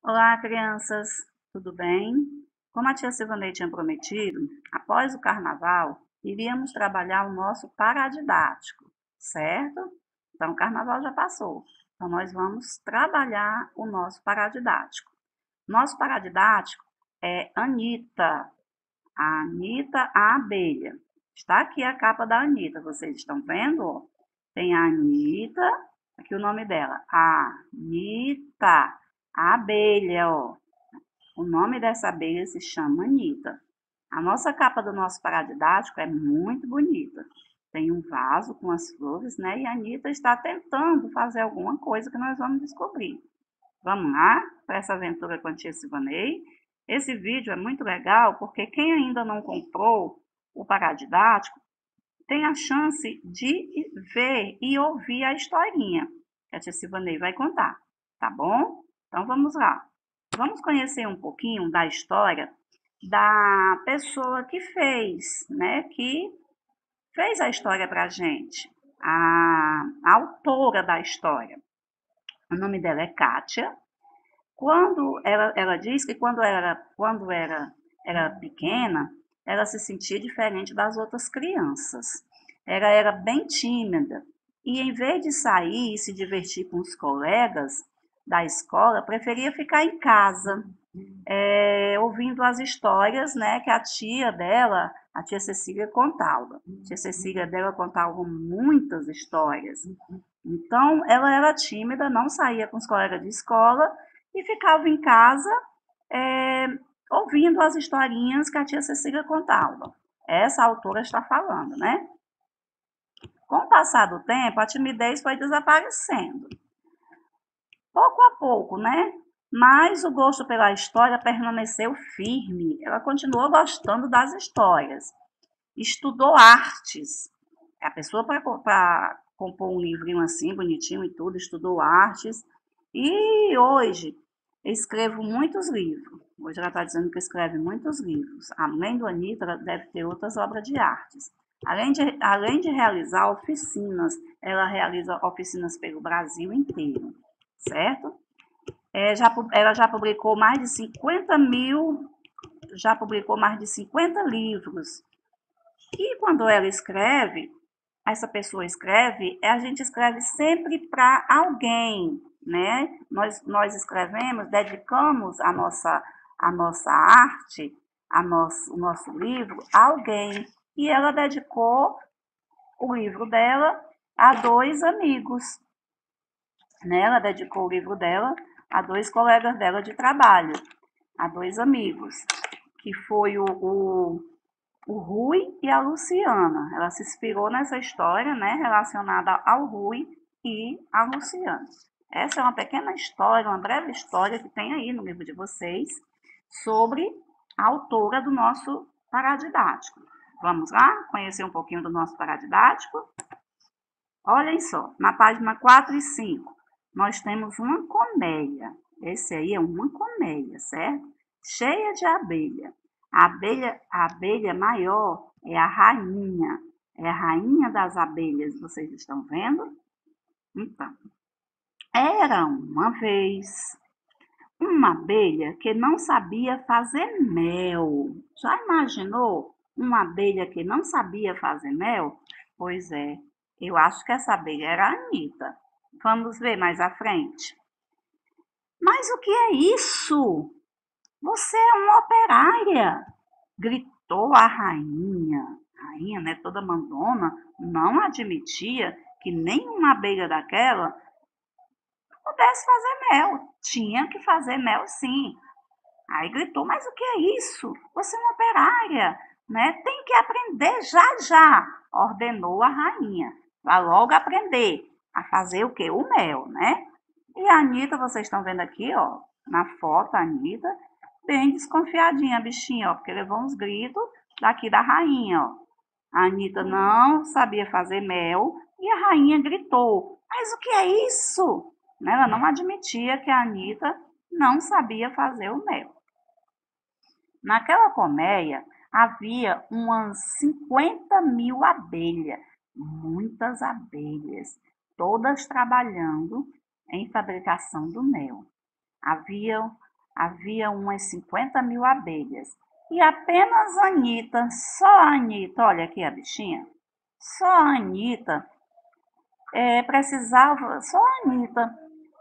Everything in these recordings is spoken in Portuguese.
Olá, crianças, tudo bem? Como a tia Silvanei tinha prometido, após o carnaval, iríamos trabalhar o nosso paradidático, certo? Então, o carnaval já passou, então nós vamos trabalhar o nosso paradidático. Nosso paradidático é Anitta, a Anitta, a abelha. Está aqui a capa da Anitta, vocês estão vendo? Tem a Anitta, aqui o nome dela, Anitta, a abelha, ó. O nome dessa abelha se chama Anitta. A nossa capa do nosso paradidático é muito bonita. Tem um vaso com as flores, né? E a Anitta está tentando fazer alguma coisa que nós vamos descobrir. Vamos lá para essa aventura com a tia Silvanei. Esse vídeo é muito legal porque quem ainda não comprou o paradidático tem a chance de ver e ouvir a historinha que a tia Silvanei vai contar, tá bom? Então vamos lá. Vamos conhecer um pouquinho da história da pessoa que fez, né? Que fez a história para a gente, a autora da história. O nome dela é Kátia. Quando ela diz que era pequena, ela se sentia diferente das outras crianças. Ela era bem tímida e, em vez de sair e se divertir com os colegas da escola, preferia ficar em casa, ouvindo as histórias, né, que a tia dela, a tia Cecília, contava. A tia Cecília dela contava muitas histórias. Então, ela era tímida, não saía com os colegas de escola e ficava em casa é, ouvindo as historinhas que a tia Cecília contava. Essa autora está falando, né? Com o passar do tempo, a timidez foi desaparecendo. Pouco a pouco, né? Mas o gosto pela história permaneceu firme. Ela continuou gostando das histórias. Estudou artes. A pessoa para compor um livrinho assim, bonitinho e tudo, estudou artes. E hoje escrevo muitos livros. Hoje ela está dizendo que escreve muitos livros. Além do Anitta, ela deve ter outras obras de artes. Além de realizar oficinas, ela realiza oficinas pelo Brasil inteiro, certo? Ela já publicou mais de 50 mil, já publicou mais de 50 livros. E quando ela escreve, essa pessoa escreve, a gente escreve sempre para alguém, né? Nós escrevemos, dedicamos a nossa arte, o nosso livro a alguém. E ela dedicou o livro dela a dois amigos, né? Ela dedicou o livro dela a dois colegas dela de trabalho, a dois amigos, que foi o Rui e a Luciana. Ela se inspirou nessa história, né, relacionada ao Rui e à Luciana. Essa é uma pequena história, uma breve história que tem aí no livro de vocês sobre a autora do nosso paradidático. Vamos lá conhecer um pouquinho do nosso paradidático? Olhem só, na página 4 e 5, nós temos uma colmeia. Esse aí é uma colmeia, certo? Cheia de abelha. A abelha maior é a rainha. É a rainha das abelhas, vocês estão vendo? Então, era uma vez uma abelha que não sabia fazer mel. Já imaginou uma abelha que não sabia fazer mel? Pois é, eu acho que essa abelha era a Anitta. Vamos ver mais à frente. Mas o que é isso? Você é uma operária, gritou a rainha. A rainha, né, toda mandona, não admitia que nenhuma abelha daquela pudesse fazer mel. Tinha que fazer mel sim. Aí gritou, mas o que é isso? Você é uma operária, né? Tem que aprender já já, ordenou a rainha. Vai logo aprender a fazer o quê? O mel, né? E a Anitta, vocês estão vendo aqui, ó, na foto, a Anitta, bem desconfiadinha, a bichinha, ó, porque levou uns gritos daqui da rainha, ó. A Anitta não sabia fazer mel e a rainha gritou, mas o que é isso? Ela não admitia que a Anitta não sabia fazer o mel. Naquela colmeia havia umas 50 mil abelhas, muitas abelhas, todas trabalhando em fabricação do mel. Havia Havia umas 50.000 abelhas. E apenas a Anitta, só a Anitta, olha aqui a bichinha, só a Anitta precisava, só a Anitta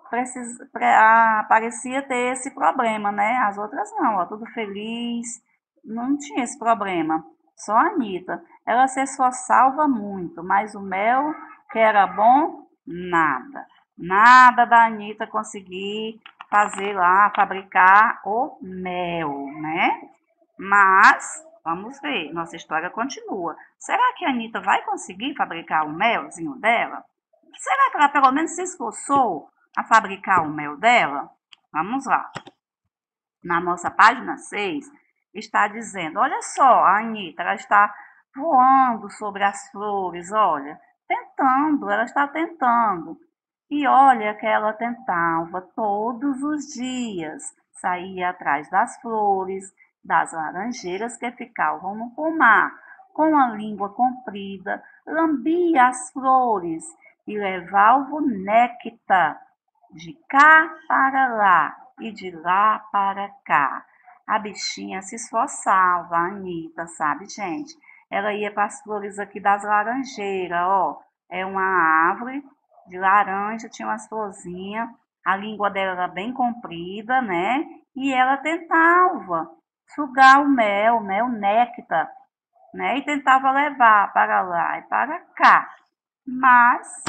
parecia ter esse problema, né? As outras não, ó, tudo feliz, não tinha esse problema. Só a Anitta. Ela se esforçava muito, mas o mel, que era bom, nada. Nada da Anitta conseguir fazer lá, fabricar o mel, né? Mas, vamos ver, nossa história continua. Será que a Anitta vai conseguir fabricar o melzinho dela? Será que ela pelo menos se esforçou a fabricar o mel dela? Vamos lá. Na nossa página 6 está dizendo, olha só, a Anitta, ela está voando sobre as flores, olha, tentando, ela está tentando. E olha que ela tentava todos os dias, saía atrás das flores, das laranjeiras que ficavam no pomar, com a língua comprida, lambia as flores e levava o néctar de cá para lá e de lá para cá. A bichinha se esforçava, a Anitta, sabe, gente? Ela ia para as flores aqui das laranjeiras, ó. É uma árvore de laranja, tinha umas florzinhas. A língua dela era bem comprida, né? E ela tentava sugar o mel, né? O néctar, né? E tentava levar para lá e para cá. Mas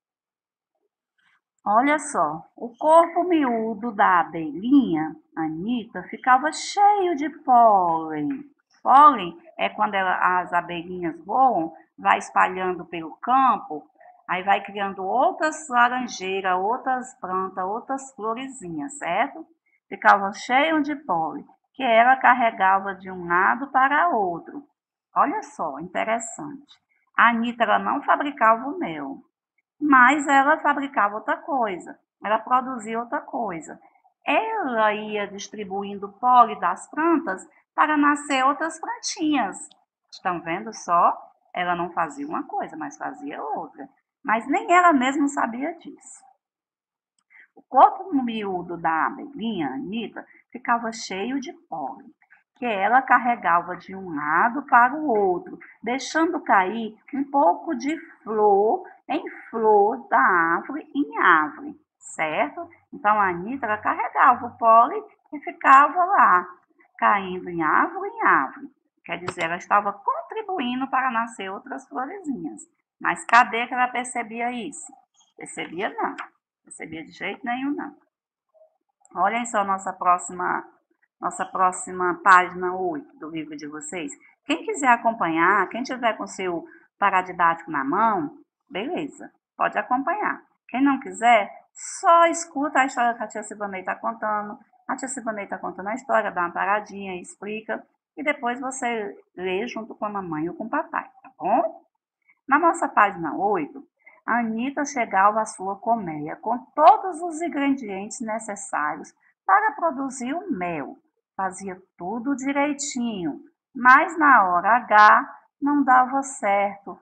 olha só, o corpo miúdo da abelhinha, Anitta, ficava cheio de pólen. Pólen é quando as abelhinhas voam, vai espalhando pelo campo, aí vai criando outras laranjeiras, outras plantas, outras florezinhas, certo? Ficava cheio de pólen, que ela carregava de um lado para outro. Olha só, interessante. A Anitta ela não fabricava o mel, mas ela fabricava outra coisa, ela produzia outra coisa. Ela ia distribuindo pólen das plantas para nascer outras plantinhas. Estão vendo só? Ela não fazia uma coisa, mas fazia outra. Mas nem ela mesma sabia disso. O corpo miúdo da abelhinha, Anitta, ficava cheio de pólen, que ela carregava de um lado para o outro, deixando cair um pouco de flor em flor, da árvore em árvore, certo? Então a Anitta ela carregava o pólen e ficava lá, caindo em árvore. Quer dizer, ela estava contribuindo para nascer outras florezinhas. Mas cadê que ela percebia isso? Percebia não. Percebia de jeito nenhum não. Olhem só nossa próxima página 8 do livro de vocês. Quem quiser acompanhar, quem tiver com seu paradidático na mão, beleza, pode acompanhar. Quem não quiser, só escuta a história que a tia Silvanei está contando. A tia Silvanei está contando a história, dá uma paradinha, explica, e depois você lê junto com a mamãe ou com o papai, tá bom? Na nossa página 8, a Anitta chegava à sua colmeia com todos os ingredientes necessários para produzir o mel. Fazia tudo direitinho, mas na hora H não dava certo.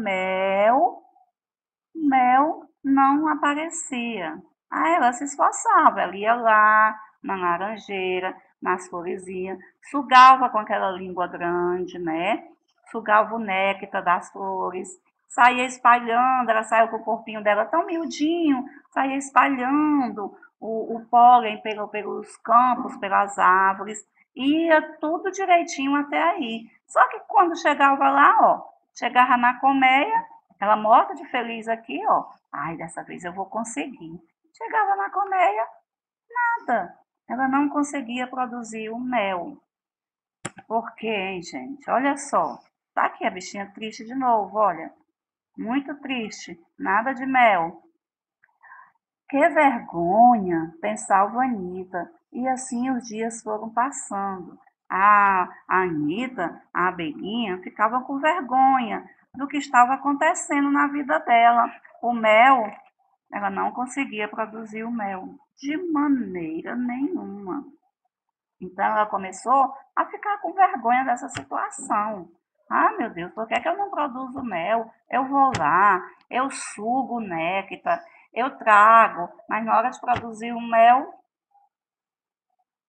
O mel não aparecia. Aí ela se esforçava, ela ia lá na laranjeira, nas florezinhas, sugava com aquela língua grande, né? Sugava o néctar das flores, saía espalhando, ela saiu com o corpinho dela tão miudinho, saía espalhando o pólen pelos campos, pelas árvores, ia tudo direitinho até aí. Só que quando chegava lá, ó, chegava na colmeia, ela morta de feliz aqui, ó. Ai, dessa vez eu vou conseguir. Chegava na colmeia, nada. Ela não conseguia produzir o mel. Por quê, hein, gente? Olha só. Tá aqui a bichinha triste de novo, olha. Muito triste. Nada de mel. Que vergonha, pensava Anitta. E assim os dias foram passando. A Anitta, a abelhinha, ficava com vergonha do que estava acontecendo na vida dela. O mel, ela não conseguia produzir o mel de maneira nenhuma. Então ela começou a ficar com vergonha dessa situação. Ah, meu Deus, por que é que eu não produzo mel? Eu vou lá, eu sugo o néctar, eu trago, mas na hora de produzir o mel,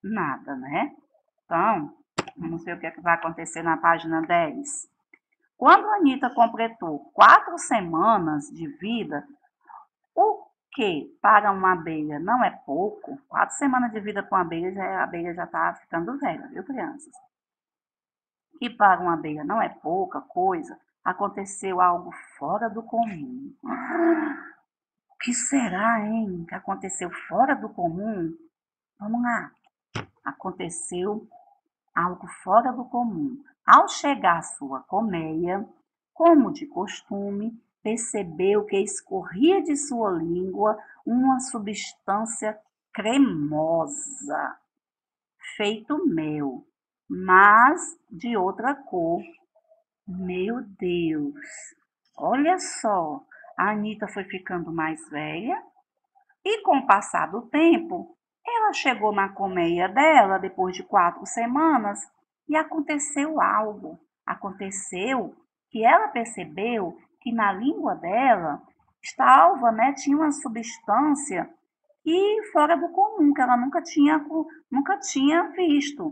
Nada, né? Então, vamos ver o que é que vai acontecer na página 10. Quando a Anitta completou 4 semanas de vida, o que para uma abelha não é pouco, 4 semanas de vida com a abelha já está ficando velha, viu, crianças? Que para uma abelha não é pouca coisa, aconteceu algo fora do comum. O que será, hein? Que aconteceu fora do comum? Vamos lá. Aconteceu algo fora do comum. Ao chegar à sua colmeia, como de costume, percebeu que escorria de sua língua uma substância cremosa, feito mel, mas de outra cor. Meu Deus! Olha só, a Anitta foi ficando mais velha e, com o passar do tempo, ela chegou na colmeia dela depois de 4 semanas e aconteceu algo. Aconteceu que ela percebeu que na língua dela estava, né, tinha uma substância e fora do comum, que ela nunca tinha visto.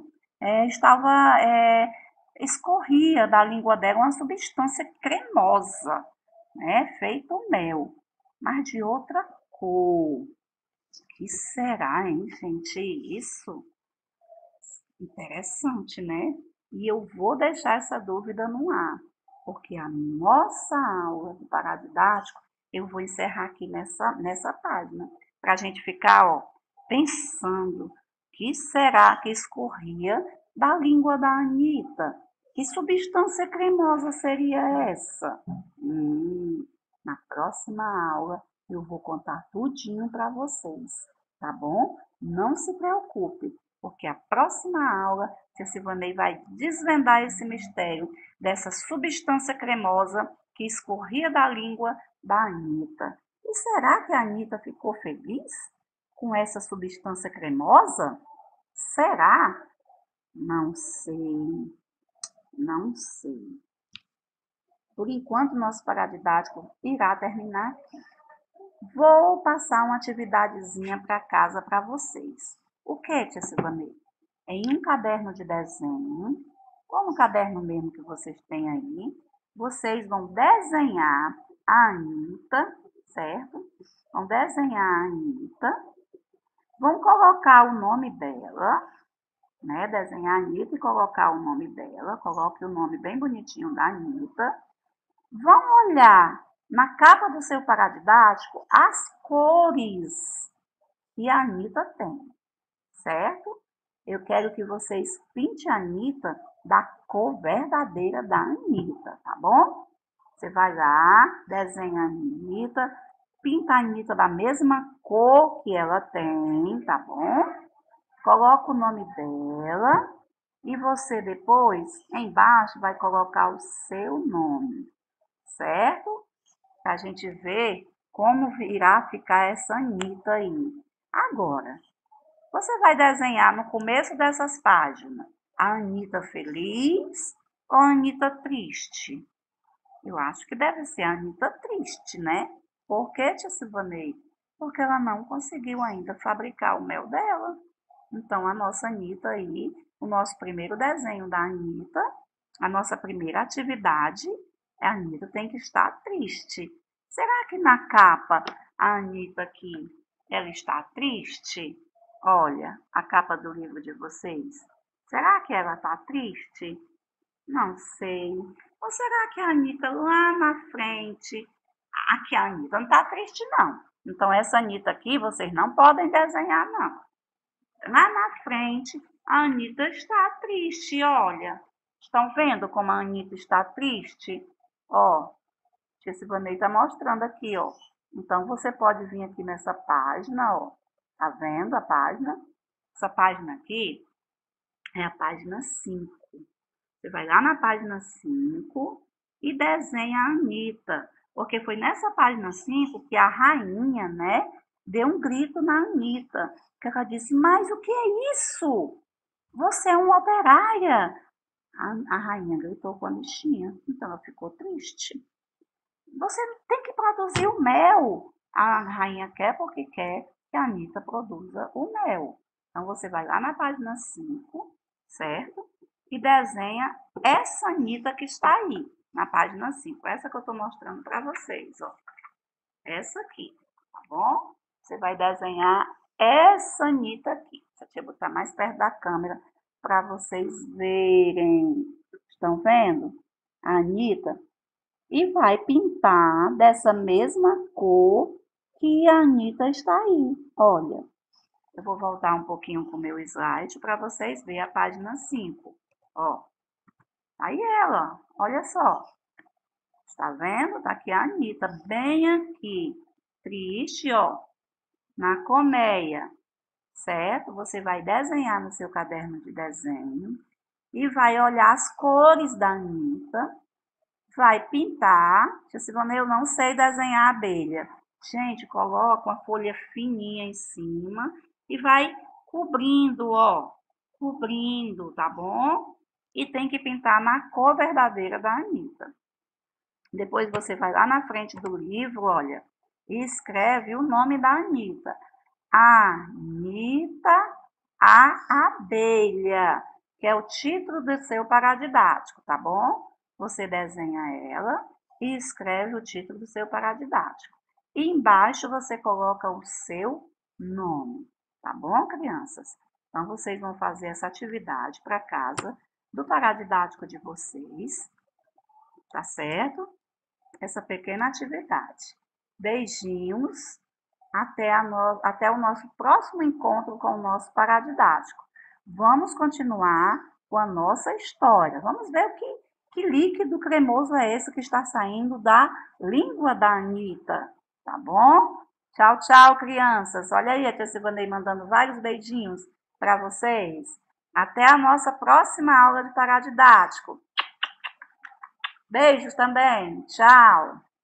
Escorria da língua dela uma substância cremosa, né, feito mel, mas de outra cor. Que será, hein, gente? Isso? Interessante, né? E eu vou deixar essa dúvida no ar, porque a nossa aula do paradidático eu vou encerrar aqui nessa página, para a gente ficar, ó, pensando que será que escorria da língua da Anitta? Que substância cremosa seria essa? Na próxima aula eu vou contar tudinho para vocês, tá bom? Não se preocupe, porque a próxima aula Tia Silvanei vai desvendar esse mistério dessa substância cremosa que escorria da língua da Anitta. E será que a Anitta ficou feliz com essa substância cremosa? Será? Não sei, não sei. Por enquanto, nosso paradidático irá terminar. Vou passar uma atividadezinha para casa para vocês. O que, tia Silvanei? Em um caderno de desenho, ou no caderno mesmo que vocês têm aí, vocês vão desenhar a Anitta, certo? Vão desenhar a Anitta, vão colocar o nome dela, né? Desenhar a Anitta e colocar o nome dela. Coloque o nome bem bonitinho da Anitta. Vão olhar na capa do seu paradidático as cores que a Anitta tem, certo? Eu quero que vocês pintem a Anitta da cor verdadeira da Anitta, tá bom? Você vai lá, desenha a Anitta, pinta a Anitta da mesma cor que ela tem, tá bom? Coloca o nome dela e você depois, embaixo, vai colocar o seu nome, certo? Para a gente ver como irá ficar essa Anitta aí. Agora, você vai desenhar no começo dessas páginas a Anitta feliz ou a Anitta triste? Eu acho que deve ser a Anitta triste, né? Por que, tia Silvanei? Porque ela não conseguiu ainda fabricar o mel dela. Então, a nossa Anitta aí, o nosso primeiro desenho da Anitta, a nossa primeira atividade, a Anitta tem que estar triste. Será que na capa a Anitta aqui, ela está triste? Olha, a capa do livro de vocês. Será que ela está triste? Não sei. Ou será que a Anitta lá na frente... Aqui a Anitta não está triste, não. Então, essa Anitta aqui, vocês não podem desenhar, não. Lá na frente, a Anitta está triste, olha. Estão vendo como a Anitta está triste? Ó, tia Silvanei está mostrando aqui, ó. Então, você pode vir aqui nessa página, ó. Tá vendo a página? Essa página aqui é a página 5. Você vai lá na página 5 e desenha a Anitta. Porque foi nessa página 5 que a rainha, né, deu um grito na Anitta. Que ela disse, mas o que é isso? Você é uma operária. A rainha gritou com a bichinha. Então ela ficou triste. Você tem que produzir o mel. A rainha quer porque quer que a Anitta produza o mel. Então você vai lá na página 5, certo? E desenha essa Anitta que está aí, na página 5. Essa que eu estou mostrando para vocês, ó. Essa aqui, tá bom? Você vai desenhar essa Anitta aqui. Deixa eu botar mais perto da câmera para vocês verem. Estão vendo? A Anitta. E vai pintar dessa mesma cor que a Anitta está aí. Olha, eu vou voltar um pouquinho com o meu slide para vocês verem a página 5. Ó, aí ela, olha só. Está vendo? Tá aqui a Anitta, bem aqui. Triste, ó, na colmeia, certo? Você vai desenhar no seu caderno de desenho e vai olhar as cores da Anitta, vai pintar. Tia Silvana, eu não sei desenhar abelha. Gente, coloca uma folha fininha em cima e vai cobrindo, ó, cobrindo, tá bom? E tem que pintar na cor verdadeira da Anitta. Depois você vai lá na frente do livro, olha, e escreve o nome da Anitta. Anitta a Abelha, que é o título do seu paradidático, tá bom? Você desenha ela e escreve o título do seu paradidático. E embaixo você coloca o seu nome, tá bom, crianças? Então, vocês vão fazer essa atividade para casa do paradidático de vocês, tá certo? Essa pequena atividade. Beijinhos, até o nosso próximo encontro com o nosso paradidático. Vamos continuar com a nossa história. Vamos ver que líquido cremoso é esse que está saindo da língua da Anitta, tá bom? Tchau, tchau, crianças. Olha aí a tia Silvanei mandando vários beijinhos para vocês. Até a nossa próxima aula de paradidático. Beijos também. Tchau.